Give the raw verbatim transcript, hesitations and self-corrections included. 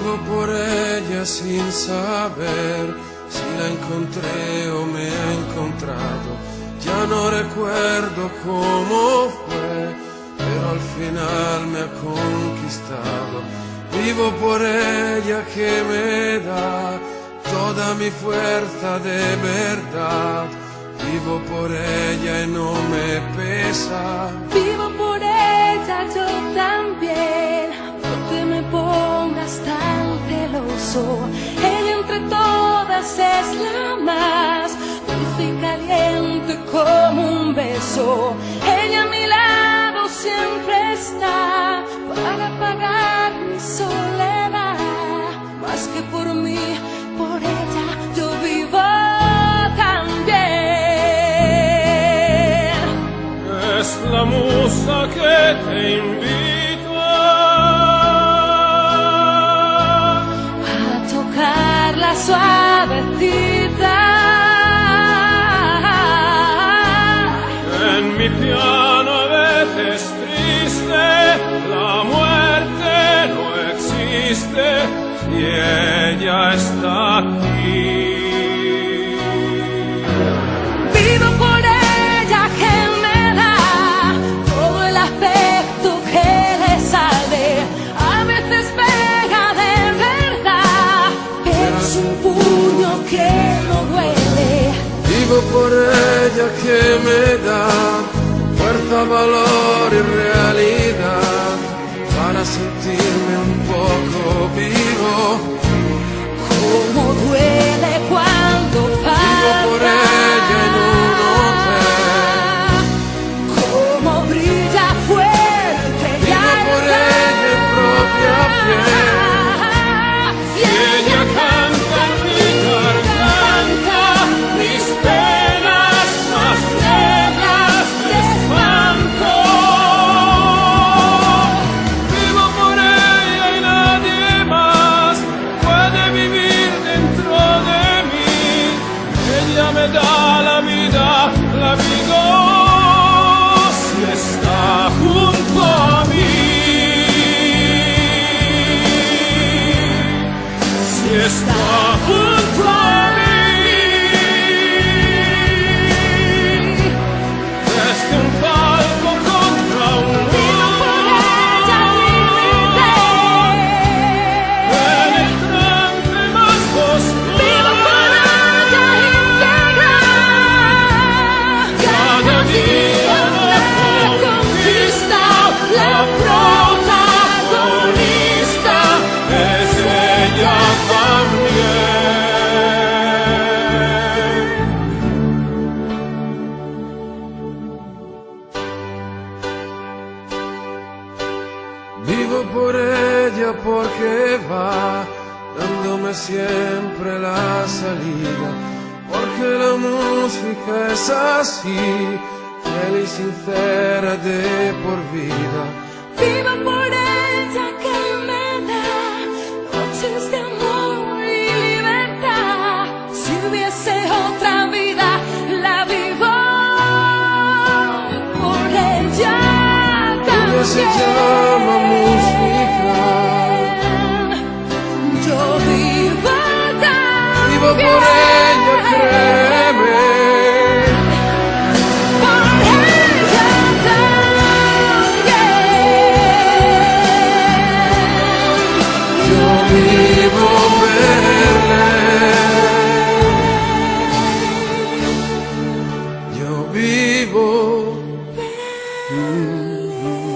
Vivo por ella sin saber si la encontré o me ha encontrado. Ya no recuerdo cómo fue, pero al final me ha conquistado. Vivo por ella que me da toda mi fuerza de verdad. Vivo por ella y no me pesa. Vivo por ella yo también, no te me pongas tan celoso. Ella entre todas es la más dulce y caliente como un beso. Ella a mi lado siempre está para apagar mi soledad. Más que por mí, por ella yo vivo también. Es la musa que te invita a tocarla suavecita. En mi piano a veces triste, la muerte no existe si ella está aquí. Vivo por ella que me da todo el afecto que le sale. A veces pega de verdad, pero es un puño que no duele. Vivo por ella que me da fuerza, valor y realidad para sentirme un poco vivo. Cómo duele cuando falta. Vivo por ella en un hotel. Cómo brilla fuerte. Vivo por ella en propia piel. Y ella canta en mi garganta mis penas más negras de espanto. Vivo por ella y nadie más puede vivir dentro de mí. Ella me da la vida, la vivo si está junto a mí. Si está junto a mí. Desde un palco contra un muro, penetrante más oscuro. Cada día me conquista, la protagonista es ella también. Vivo por ella porque va dándome siempre la salida, porque la música es así, fiel y sincera de por vida. Vivo por ella que me da noches de amor y libertad. Si hubiese otra vida, la vivo por ella también. Ella se llama música. Yo vivo también. Vivo por ella, créeme. Por ella también. Yo vivo verle. Yo vivo.